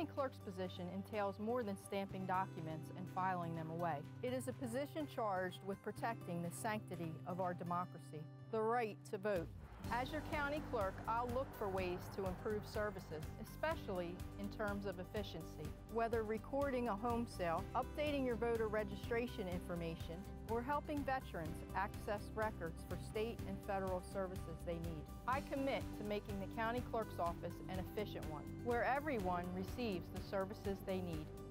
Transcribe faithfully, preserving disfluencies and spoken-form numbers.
county clerk's position entails more than stamping documents and filing them away. It is a position charged with protecting the sanctity of our democracy, the right to vote. As your county clerk, I'll look for ways to improve services, especially in terms of efficiency. Whether recording a home sale, updating your voter registration information, or helping veterans access records for state and federal services they need. I commit to making the county clerk's office an efficient one, where everyone receives the services they need.